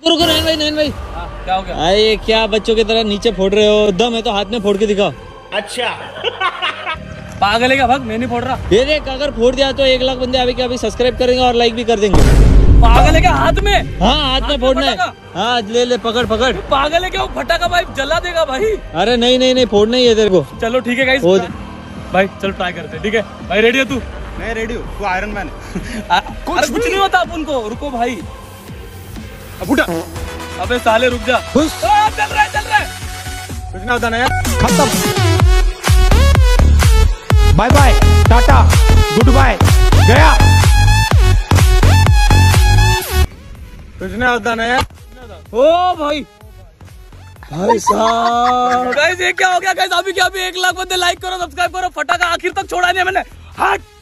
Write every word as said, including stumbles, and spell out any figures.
रुको नैन भाई, नैन भाई क्या हो गया? अरे क्या बच्चों की तरह नीचे फोड़ रहे हो? दम है तो हाथ में फोड़ के दिखाओ। अच्छा पागल है क्या? भाग, मैं नहीं फोड़ रहा। ये देख, अगर फोड़ दिया तो एक लाख बंदे अभी के अभी सब्सक्राइब करेंगे और लाइक भी कर देंगे। पागल है क्या? हाथ में? हाँ हाथ में फोड़ना है। हाँ ले ले, पकड़ पकड़। पागल है क्या? वो फटाका भाई जला देगा भाई। अरे नहीं नहीं नहीं, फोड़ना ही है तेरे को। चलो ठीक है गाइस, भाई चलो ट्राई करते हैं। ठीक है भाई, रेडी है तू? मैं रेडी हूँ, तू आयरन मैन। कुछ कुछ नहीं होता अपन को। रुको भाई, अब उठा। अबे साले रुक जा। खुश चल रहा है चल रहा है। कुछ ना होता ना यार, खत्म। Bye bye, tata, good bye, गया। कुछ ना होता ना यार। ओ भाई भाई साहब, गाइस ये क्या हो गया गाइस? अभी क्या? अभी एक लाख बंदे लाइक करो, सब्सक्राइब करो, फटाका आखिर तक छोड़ा नहीं है मैंने। हट।